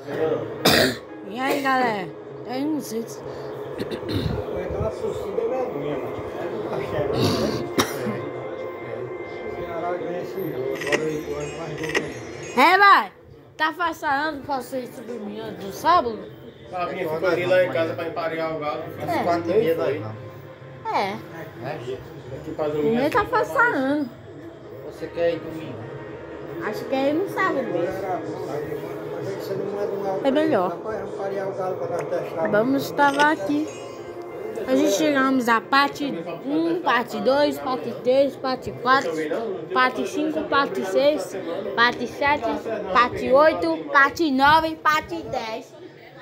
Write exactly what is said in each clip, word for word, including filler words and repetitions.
E aí, galera? Tem uns vídeos. É, vai! Tá passando pra vocês dormir do sábado? A minha ficou ali lá em casa pra emparear o galo. É. Quatro e meia daí. É. Aqui pra dormir. Ninguém tá passando. Você quer ir domingo? Acho que é ir no sábado. É melhor. Vamos estar aqui. A gente chegamos a parte um, parte dois, parte três, parte quatro, parte cinco, parte seis, parte sete, parte oito, parte nove, parte dez.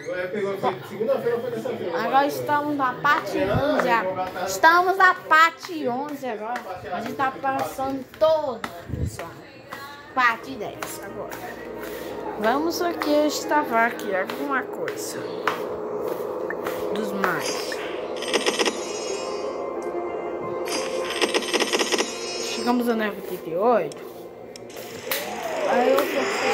Agora estamos na parte onze agora. Estamos na parte onze agora. A gente tá passando toda a parte dez agora. Vamos aqui estavar aqui alguma coisa dos mais. Chegamos a neve oitenta e oito. Aí eu tô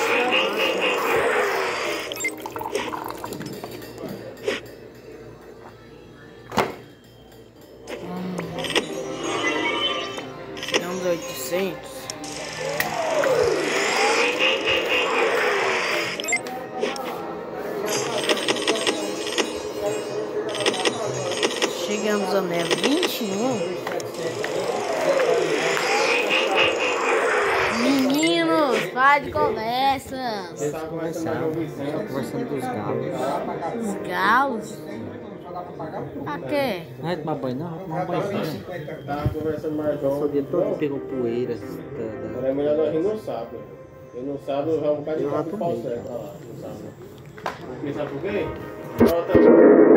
hum. Chegamos a oitocentos. Chegamos a neve vinte e um. Meninos, para de conversa. Eles conversaram, estão conversando com os galos. Os galos? Pra quê? Não vai tomar banho não, vai tomar um banho. Tava conversando mais Só alto. dia todo pegou poeira. Da, da... É melhor nós ir no sábado. E no sábado eu vou um bocado de Eu já papo tô pau bem, certo já. lá no sábado. Porque sabe por quê? Volta.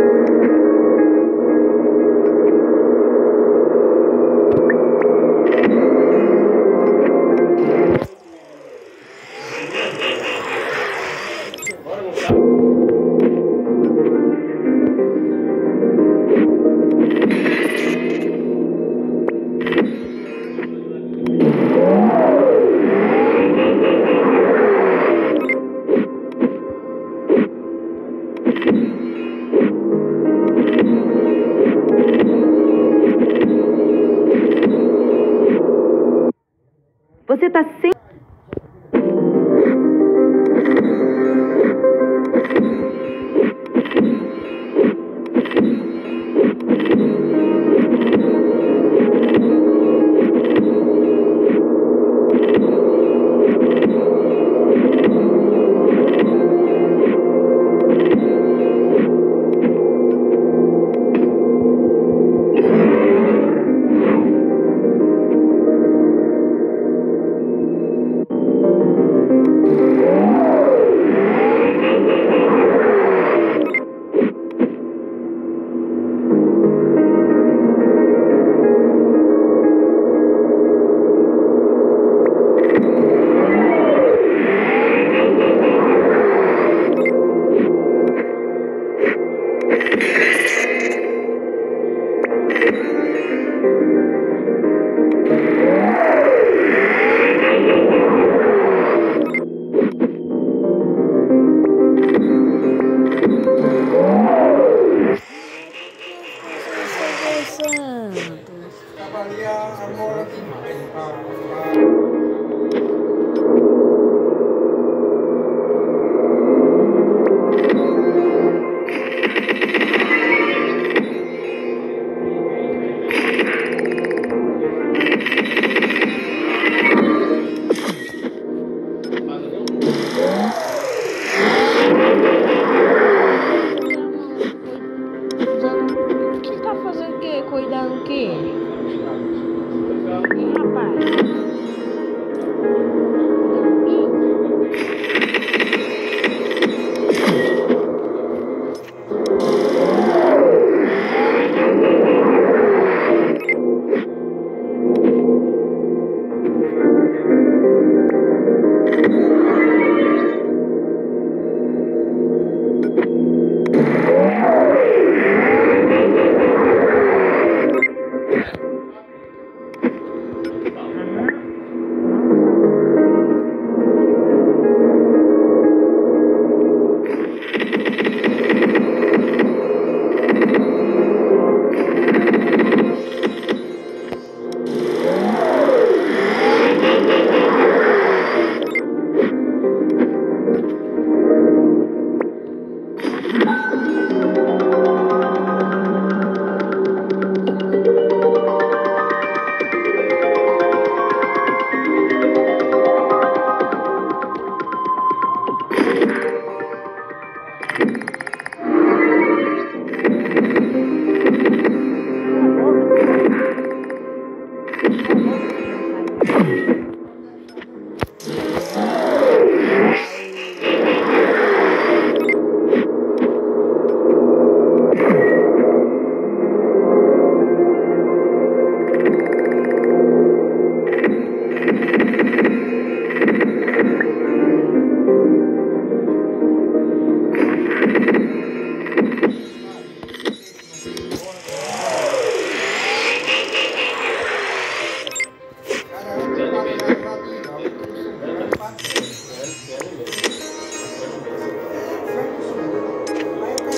Você tá sem...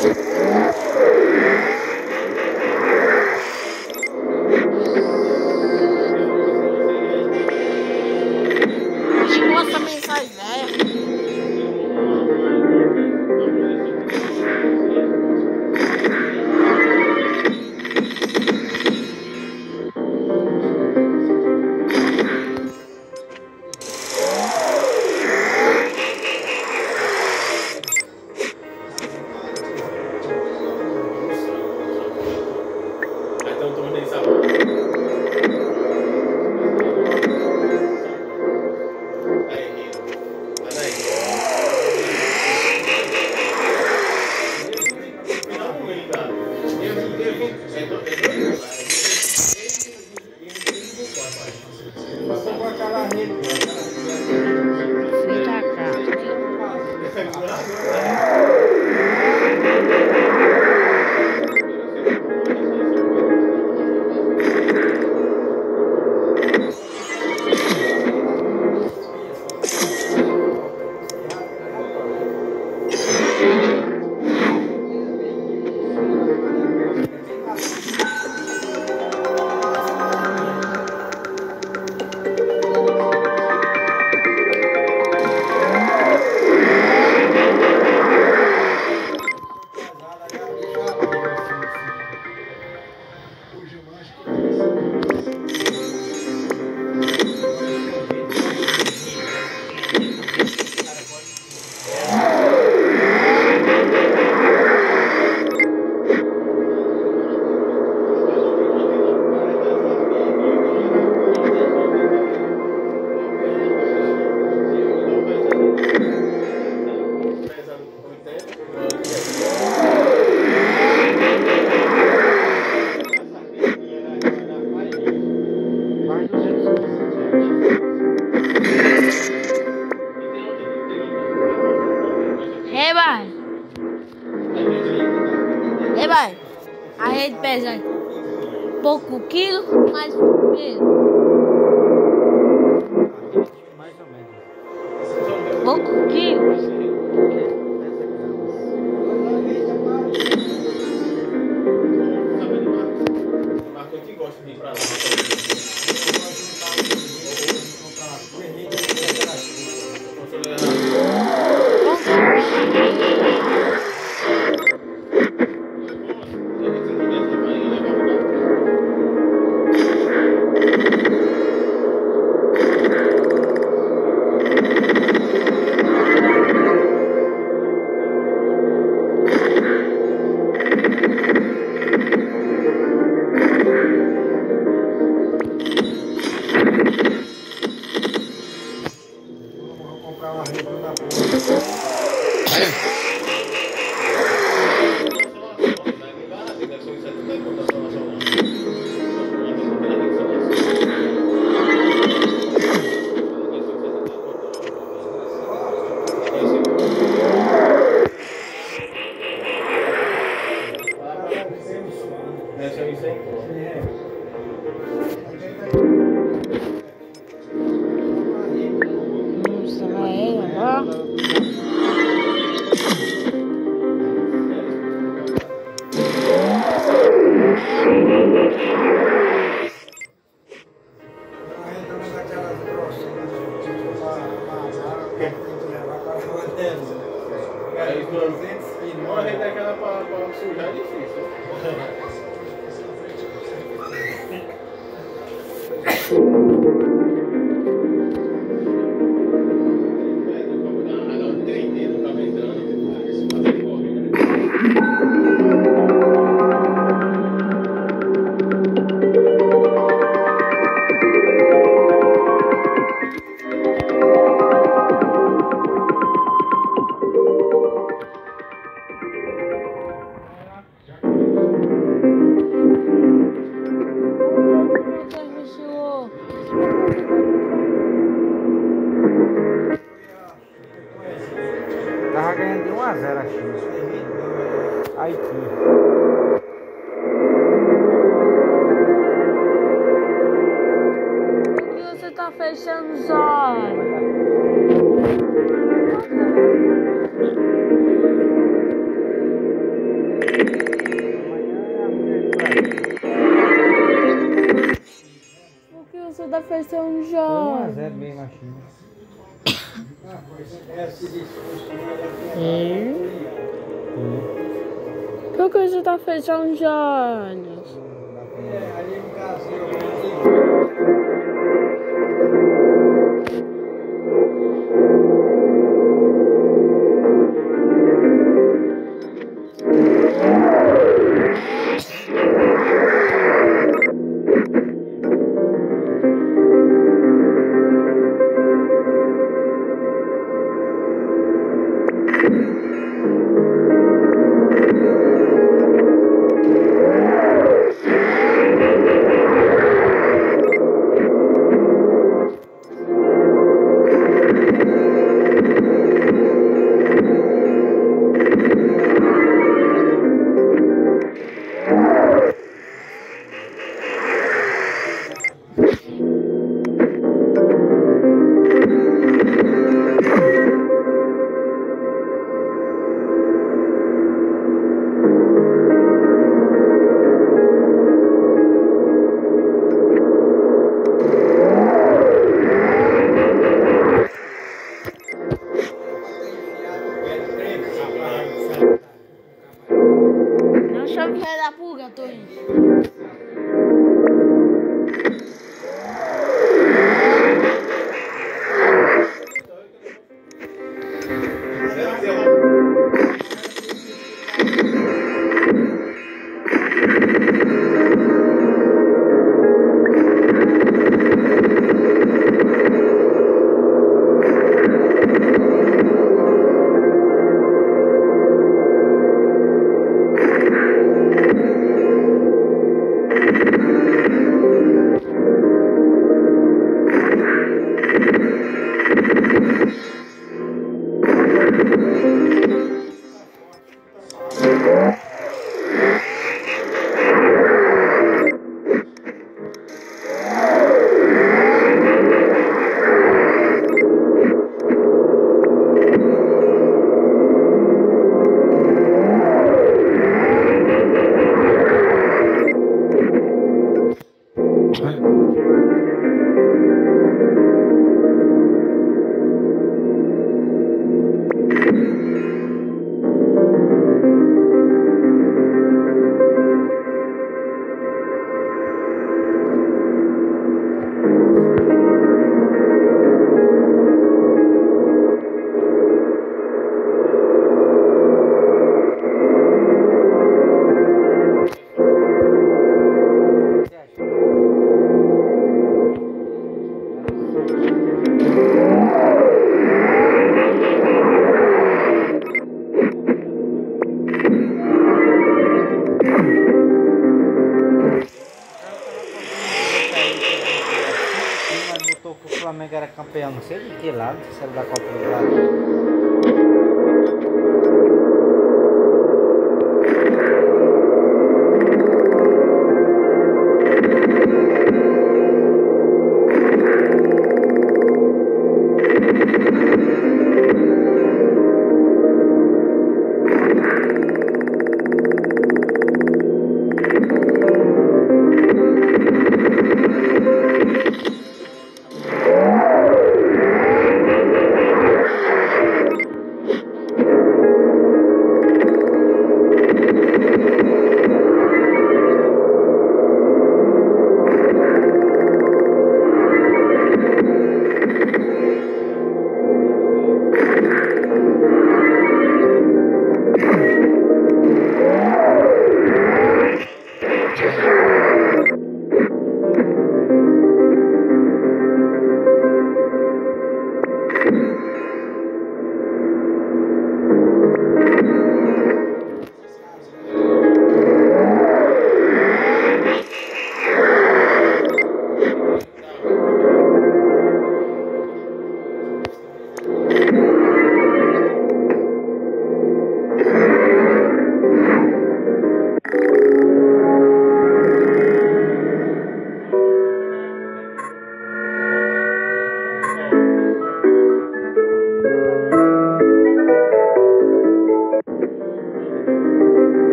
Nossa, mensagem velha. Então, tô nem sabendo. Feita cá. Ei, vai. Ei, vai. A rede pesa pouco quilo, mais um quilo. Mais ou menos. Pouco quilo. Marco que gosta de ir pra lá. Nossa, vai, ó. Uma rede daquela pra, pra sujar é difícil. Tava ganhando de um a zero a China. Haiti. Por que você tá fechando os olhos? fez São Foi um a Jorge? zero bem baixinho. Hum? Por que você tá fez São Jorge? Não chama que vai dar pulga, tô indo. O Flamengo era campeão, não sei de que lado, se era da Copa do Brasil.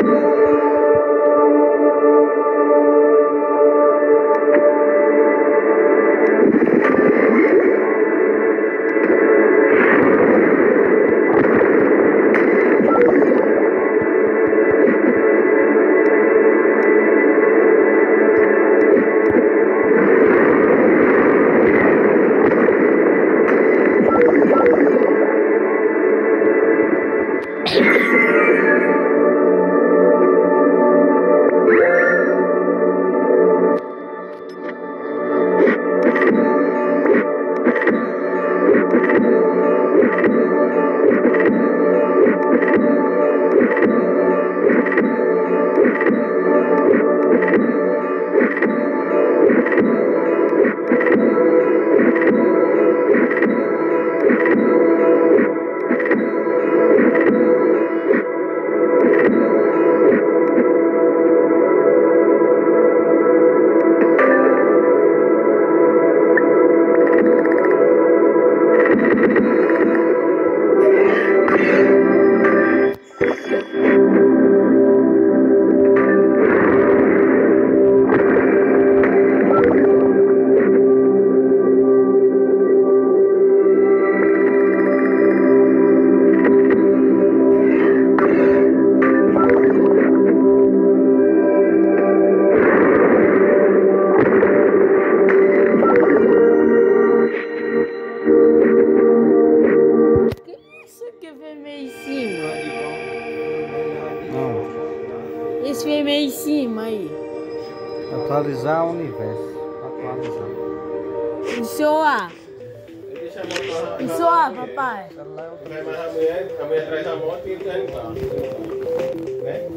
Esse vem meio em cima aí. Atualizar o universo. Atualizar. Isso A. Isso A, papai. Vai mais a mulher, a mulher traz a moto e entra no carro. Né?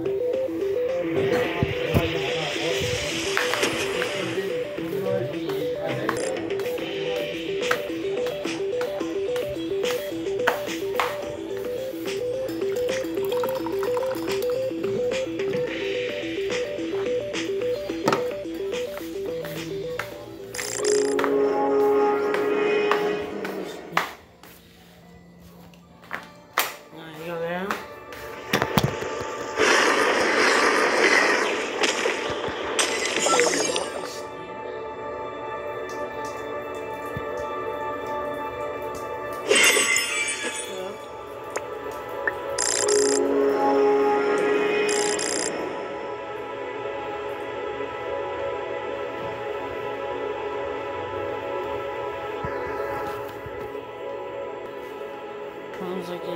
Vamos aqui.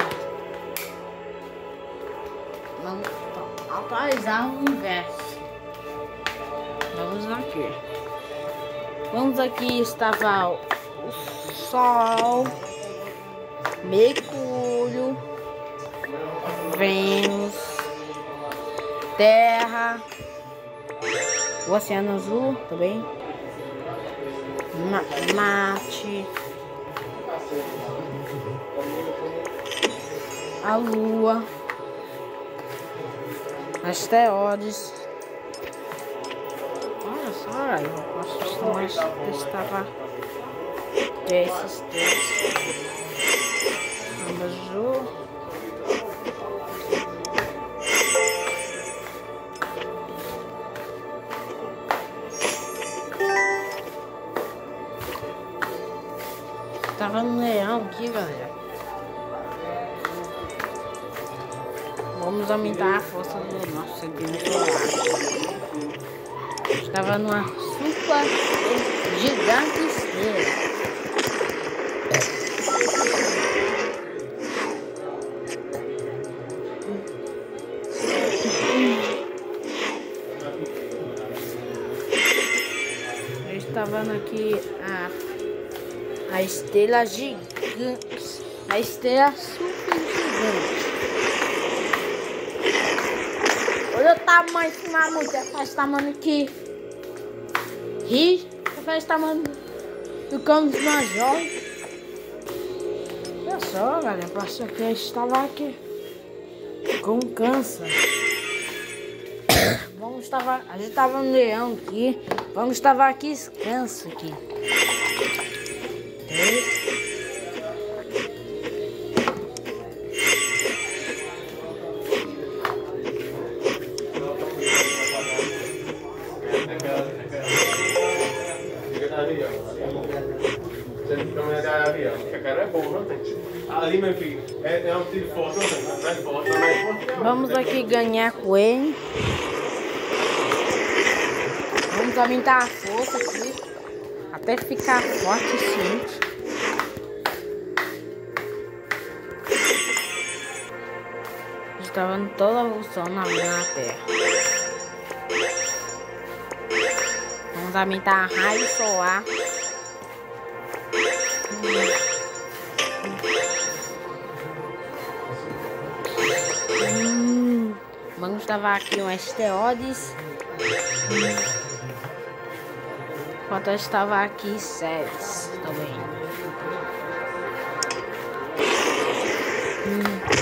Vamos atualizar o universo. Vamos aqui. Vamos aqui, estava o Sol, Mercúrio, Vênus, Terra, o Oceano Azul também, Ma Marte, a Lua, asteroides. Olha só, eu posso mais testar esses três. Azul. Tava no leão aqui, galera. Vamos aumentar a força do nosso sistema solar. Estava numa super gigante estrela. Eu estava aqui a, a estrela gigante, a estrela super gigante. Olha o tamanho desse mamute, faz o tamanho aqui. Ri, faz o tamanho do cão dos majores. Olha só, galera, passou aqui, a gente estava aqui com câncer. Vamos estava, a gente estava no leão aqui, vamos estava aqui câncer aqui. E... Ali, meu filho, é, é um tiro forte, não é forte, não é forte. Vamos aqui ganhar com ele. Vamos aumentar a força aqui. Até ficar forte sim. Está vendo toda a evolução na minha terra. Vamos aumentar a raio solar. Hum, vamos estavar aqui um esteroides. Enquanto eu estava aqui séries também. Hum.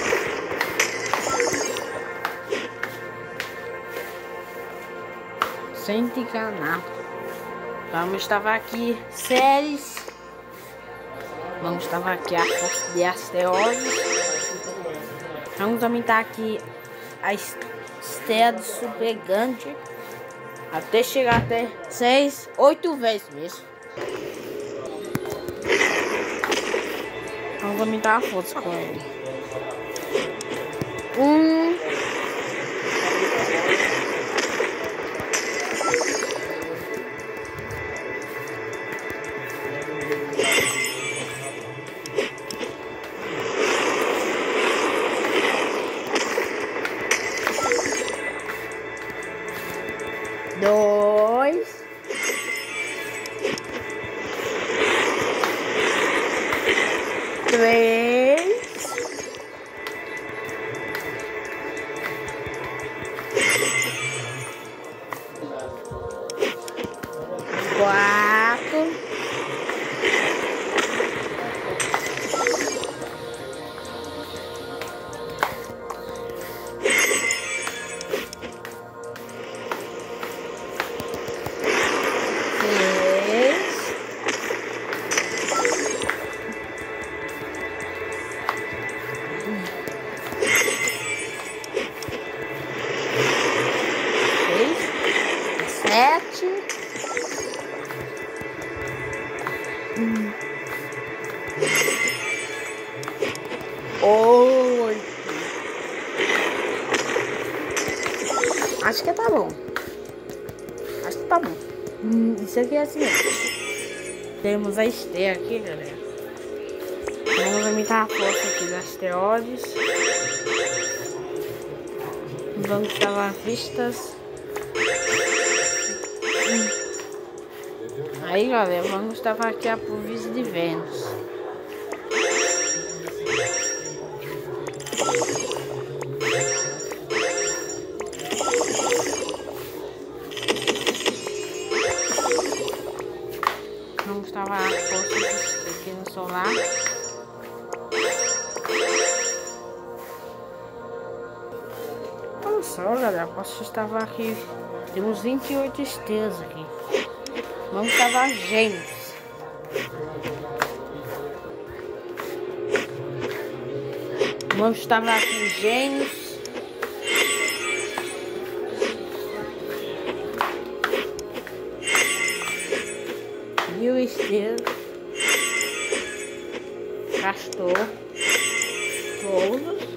Sem te enganar. Vamos estavar aqui séries. Vamos estavar aqui a força de asteroides. Vamos aumentar aqui a esteira de super grande. Até chegar até seis, oito vezes mesmo. Vamos aumentar a força com ele. Um. Dois. Três. Quatro. Sete. Hum. Oito. Acho que tá bom. Acho que tá bom. Hum, isso aqui é assim mesmo. Temos a esteira aqui, galera. Vamos aumentar a força aqui das asteroides. Vamos salvar vistas. Aí, galera, vamos estar aqui a província de Vênus. Vamos estar a força aqui no solar. Olha só, galera, posso estar aqui. Temos vinte e oito estrelas aqui. Vamos salvar gêmeos. Vamos salvar aqui gêmeos. Mil estrelas. Castor. Todos.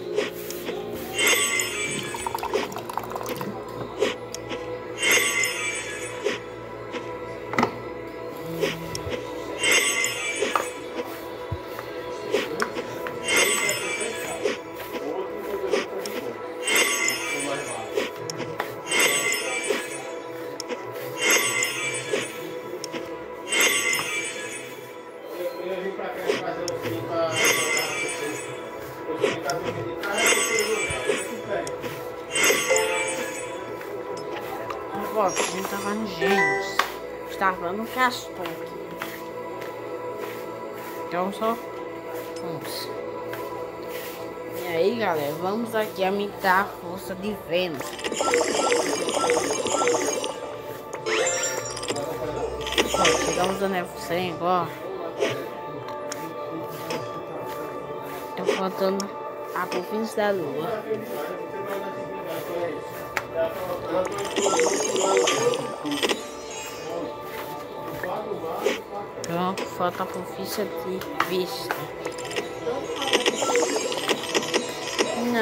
Ó, a gente tava no Gêmeos. Estava no Castor aqui. Então só vamos. E aí, galera, vamos aqui aumentar a força de Vênus. Ó, chegamos a Nevo cem agora. Tô faltando a província da Lua. Pronto, falta a província de Vista.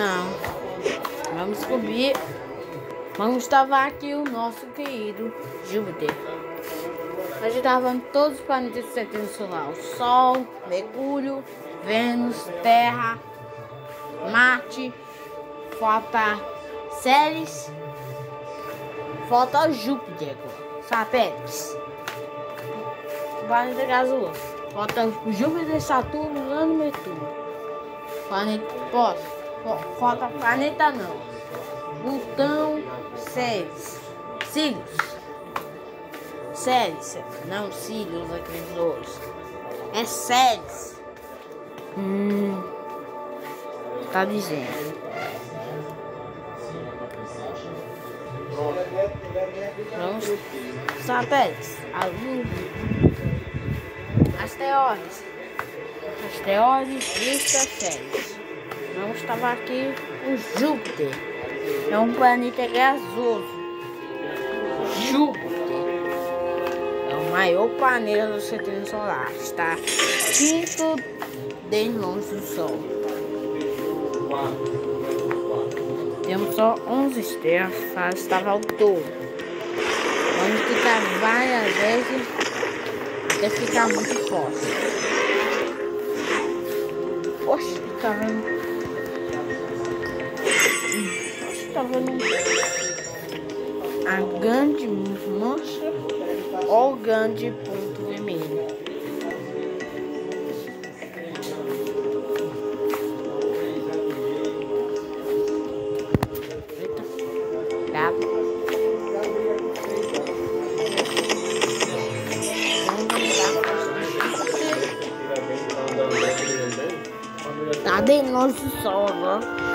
Não. Vamos descobrir. Vamos estavar aqui o nosso querido Júpiter. A gente tá vendo todos os planetas do sistema solar. O Sol, Mercúrio, Vênus, Terra, Marte. Falta Ceres. Falta Júpiter agora. Satélites. Planeta gasoso. Falta Júpiter, Saturno, Urano e Netuno. Planeta. Posso. Falta planeta não. Plutão, Ceres. Sirius. Ceres. Não Sirius, aqueles dois. É Ceres. Hum. Tá dizendo. Vamos. Satélites. A Lua. Asteroides. Asteroides, lista Ceres. Vamos estar aqui o Júpiter. É um planeta gasoso. Júpiter é o maior planeta do sistema solar. Está quinto de longe do Sol. Temos só onze estrelas para estar ao todo. Vamos ficar várias vezes até ficar muito forte. Oxe, tá vendo? Oxe, tá vendo? A grande mancha ou grande ponto vermelho. Eita, gato. Tá de longe do Sol agora.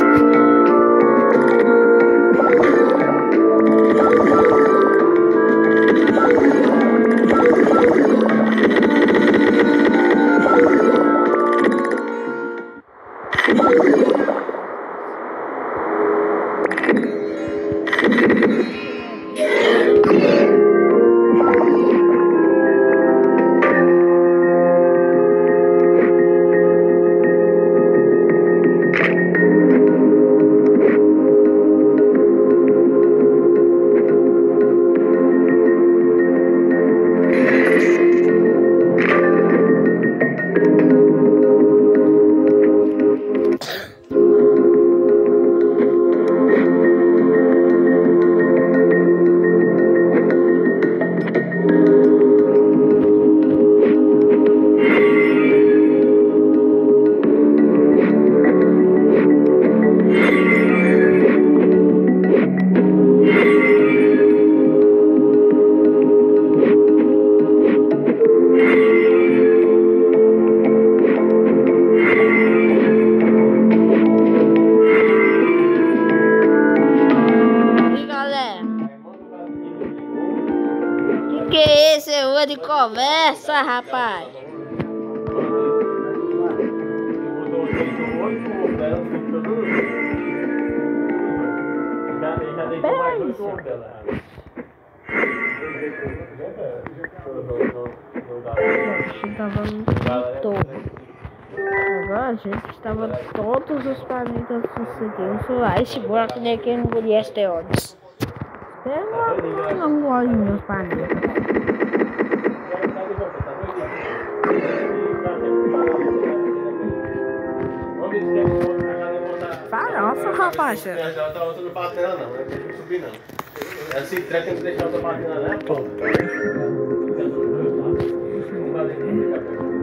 Que é esse? É rua de conversa, rapaz. Estava no topo. Agora a gente estava todos os planetas do sistema solar. Esse buraco daqui não podia asteroides. Eu não gosto dos meus planetas. Farofa, rapaz. Ela tá outra parte dela não, não tem que subir não. Ela se trata, tem que deixar outra parte dela, né?